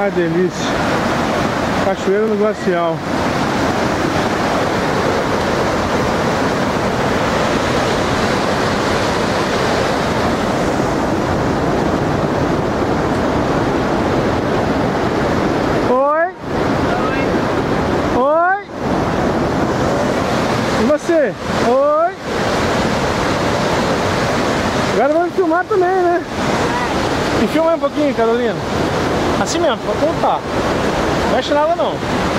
Ah, delícia. Cachoeira no Glacial. Oi. Oi. E você? Oi. Agora vamos filmar também, né? E filma um pouquinho, Carolina. Assim mesmo, pode contar. Não mexe nada não.